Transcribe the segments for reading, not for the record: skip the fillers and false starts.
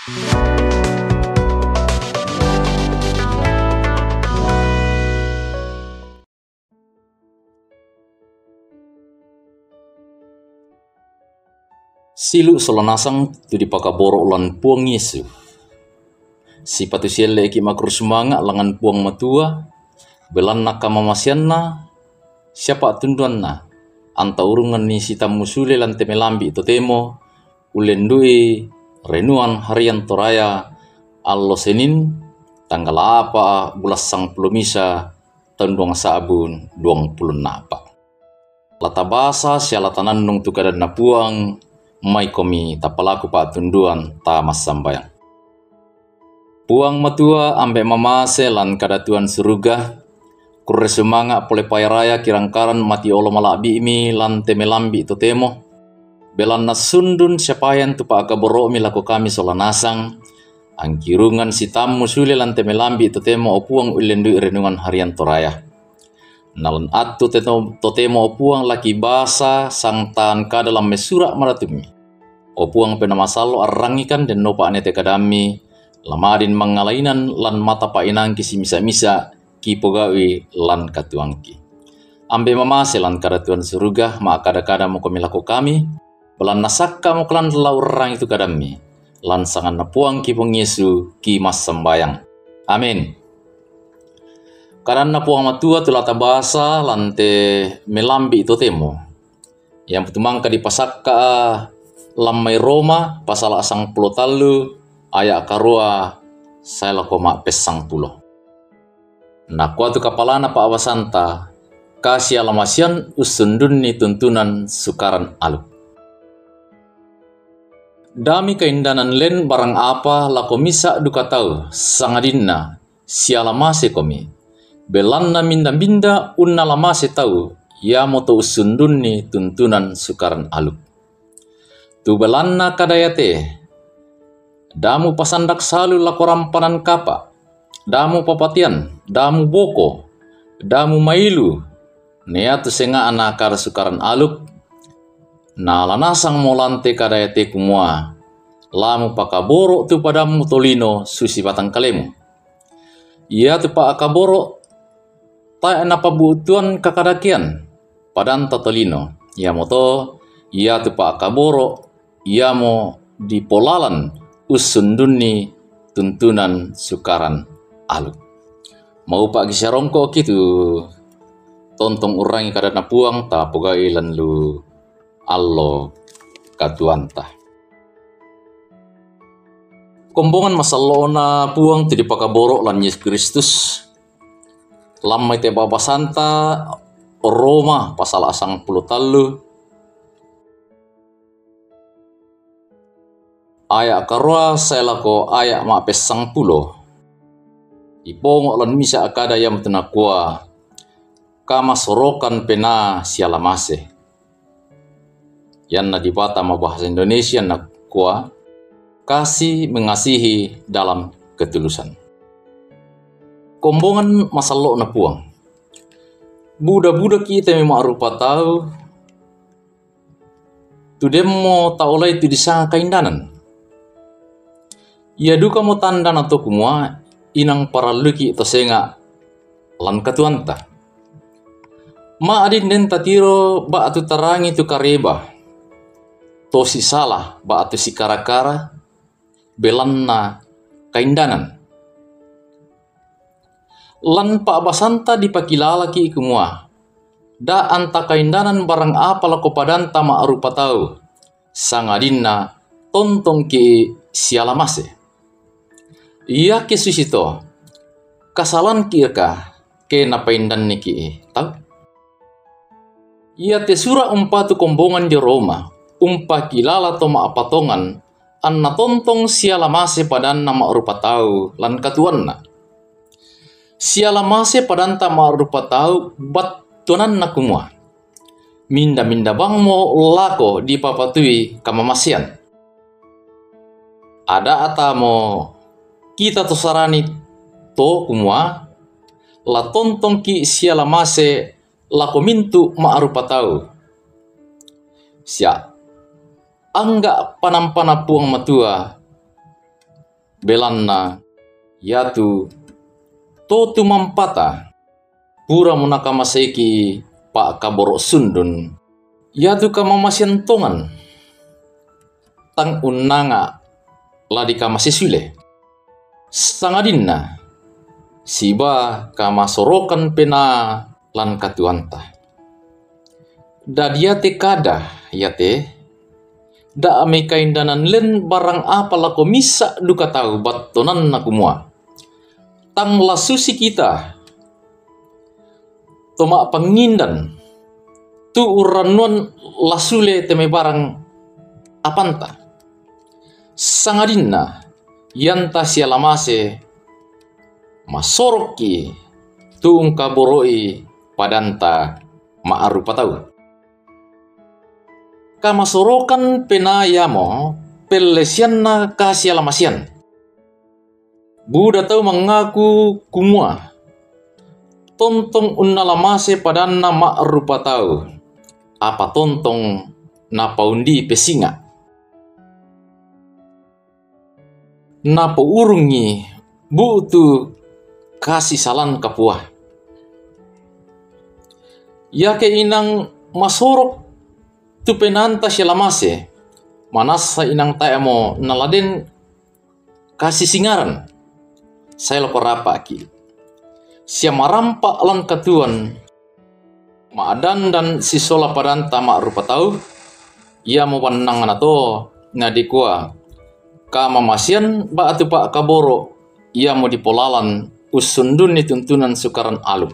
Silu solonasang tu dipakaboro ulan puang Yesu. Si patu sielle eki makur semangat langan puang matua, belan naka mamasianna, siapa tunduanna, anta urungan ni sita musule lan temelambi totemo, ulendui renuan harian toraya, allo Senin, tanggal apa bulas sang pulumisa, tahun 2024. Lata basa sialatanan nung tukadan na puang, mai komi tapalaku pa tunduan ta mas sambayang. Puang matua ambe mamase lan kadatuan suruga, kurre semanga pole pairaya kirangkaran mati olo malabi imi lan temelambi totemo, belan nasundun siapayan tupa akaboro mi lako kami solanasang, angkirungan sitam musule lan temelambi totemo opuang ulendu renungan harian toraya. Nalan atu totemo opuang laki basa sang tan ka dalam mesura maratumi. Opuang penamasalo arrangikan dan nopa anete kadami, lamadin mangalainan lan mata painang kisi misa-misa ki pogawi lan katuangki. Ambe mamase lan kadatuan surugah ma kada-kada mo komilako kami, belan nasakka mo klan laurang itu kadami, lan sangan napuang ki pong Yesu ki mas sembayang. Amin. Karena puang matua tulata bahasa lante melambi itu temo. Yang putumangka di pasakka lamai Roma pasal asang pulo talu ayak karua saya lakoma pesang pulo. Nah kuatu kapalana pa awasanta kasih alamasian usundun ni tuntunan sukaran alu. Dami keindanan len barang apa lakomisa duka tahu sangadinna sialamase komi. Belanna minda-minda unna lamase tahu ya moto usundun ni tuntunan sukaran alu. Tu belanna kadayate, damu pasandak salu lakorampanan kapa, damu papatian, damu boko, damu mailu, neatu senga anakar sukaran aluk, na lanasang molante kadayate kumua, lamu pakaboro tu padamu tolino susi batang kalemu. Ia tu pa akaboro, ta napabutuan kakadakian, padan tatolino, ia moto, ia tu pa akaboro, ia mo di polalan usunduni tuntunan sukaran aluk. Mau pak gisarongko kitu tontong urangi kadana puang ta pogai lan lu allo katuanta. Kombongan masalona puang ti dipakaboro lan Yesus Kristus. Lamai te baba santa Roma pasal asang puluh talu ayak karua selako ayak ma pesang pulo. Ipongok lan misa akada yang tenakua kama sorokan pena sialamase. Yan na dibata ma bahasa Indonesia na kuah kasih mengasihi dalam ketulusan. Kombongan masalo na puang. Buda-buda kita memang rupa tahu tu demo taulai tu disanga kaindanan. Ia duka mo tanda na to kumua inang paraluki to senga lan katuanta. Ma adin den tatiro ba atu tarangi tu kareba. To si salah ba atu si karakara belanna kaindanan. Lan pa basanta dipakilala ki kumua. Da anta kaindanan barang apa lako padanta ma arupa tau. Sangadinna tontong ki sialamase. Ia kesusito kasalan kirka ke napaindan niki tahu. Ia tesura umpatu kombongan di Roma umpa kilala to maapatongan anna tontong sialamase padan nama rupa tahu lan katuanna. Sialamase padan tama rupa tahu batunan na kumua. Minda-minda bang mo lako di papatui kamamasian. Ada atamo kita to sarani to kumua la tontong ki sialamase la komintu maarupa tau. Sia angga panampana puang matua belanna yatu totu mampata pura munaka maseki pak kaboro sundun yatu kamamasian tongan tang unanga ladi kamasisule sangadinna siba kamasorokan pena lan katuanta dadiate kada yate da ame kaindanan len barang apa lako misa duka tahu battonan na kumua tang lasusi kita toma pangindan tu uranuan lasule teme barang apanta sangadinna yanta sialamase masoroki tu ungkaboroi padanta maarupa tahu kamasorokan penayamo pelesianna kasialamasian Buddha tahu mengaku kumua tontong unnalamase padanna maarupa tahu apa tontong napaundi pesinga napa urungi butu kasih salan kapuah ya ke inang masorok tu penanta sialamase manasa inang taemo naladen kasih singaran saya loko rapa ki sia marampa lan katuan maadan dan sisola padanta rupa tahu ia mau panang anato ngadikua kama masian ba atu pak kaboro ia mau dipolalan usundun ni tuntunan sukaran alu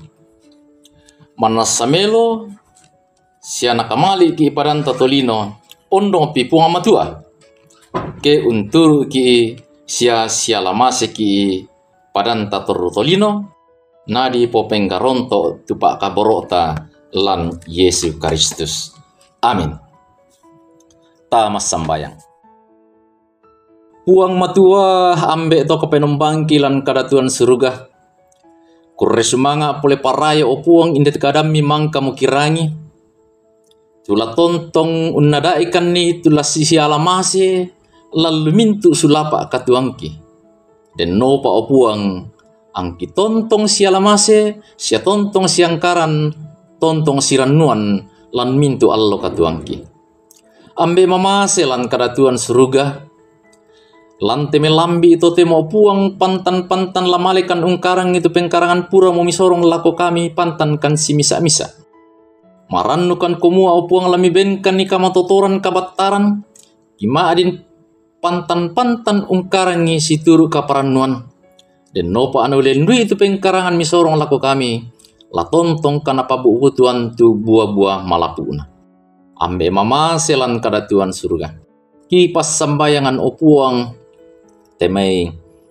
manasamelo siana kamali ki padanta tolino ondong pipunga matua ke unturu ki sia lamase ki padanta torutolino nadi popenggaronto tu pak kaborota lan Yesus Kristus amin tamas sambayang puang matua ambe to kepenumpang kilan kadatuan surga kurre sumanga pole paraya o puang indet kadami mangka mukirangi tula tontong unnada ikan ni tula sisi alamase lalu mintu sulapa katuangki den nopa o puang angki tontong sialamase sia tontong siangkaran tontong siranuan lan mintu allo katuangki ambe mamase lan kadatuan surga lan teme lambi itu temo puang pantan-pantan lamalekan ungkarang itu pengkarangan pura mumisorong lako kami pantan kan si misa-misa. Maranukan kumua opuang lami benkan ni kamatotoran kabattaran ima adin pantan-pantan ungkarangi si turu kaparanuan. Den nopa anu lendui itu pengkarangan misorong lako kami la tontong kana pabuutuan tu buah-buah malapuna. Ambe mama selan kadatuan surga. Kipas sambayangan opuang temai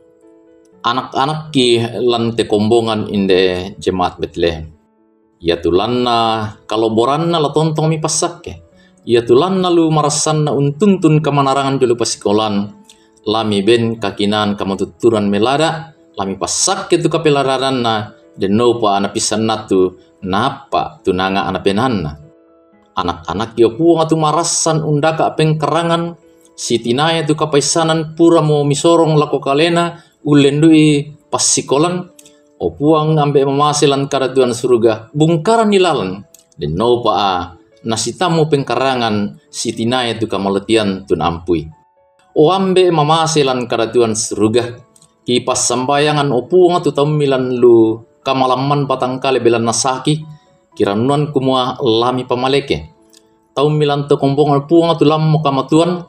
anak-anak ki lan te kombongan inde jemaat Betlehem. Ya tulanna kaloboranna la tontong mi pasakke. Ya tulanna lu marasanna untuntun kamanarangan dulu pasikolan. Lami ben kakinan kamatuturan melada. Lami pasakke tu kapelararanna. Den nopa anapisan natu napa tunanga anapenanna. Anak-anak yo puang atu marasan undaka pengkerangan. Sitinaya tu kapaisanan pura mo misorong lako kalena ulendui pasikolan opuang ambe mamasilan karatuan surga bungkaran nilalan den nopa nasitamu pengkarangan sitinaya tu kamaletian tun ampui o ambe mamasilan karatuan surga kipas sambayangan opuang tu tamilan lu kamalaman batang kali belan nasaki kiranuan kumua lami pamaleke taumilan tu kombongan puang tu lam kamatuan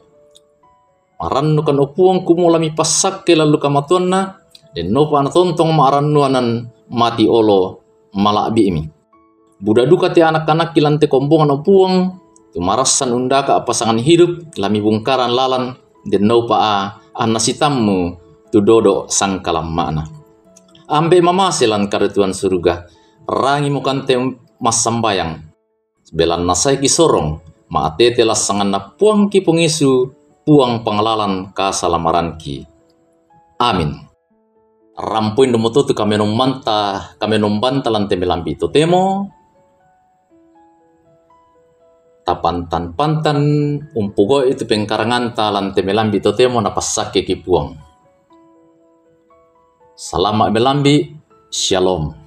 marannukan opuang kumulami pasak ke lalu kamatuan na den nopa tontong marannuanan mati olo malabi imi buda duka te anak-anak kilante kombongan opuang tumarasan undaka pasangan hidup lami bungkaran lalan den nopa anasitammu tu dodo sang kalam makna ambe mamaselan karituan surga rangi mukante mas sambayang belan nasai kisorong maatete lasangan na puang ki pungisu puang pangalalan kasalamaran ki. Amin. Rampuin demoto tu kami nombanta lan temelambi to temo. Tapantan-pantan umpugo itu pengkarangan talan temelambi to temo napasake ki puang. Selamat melambi. Shalom.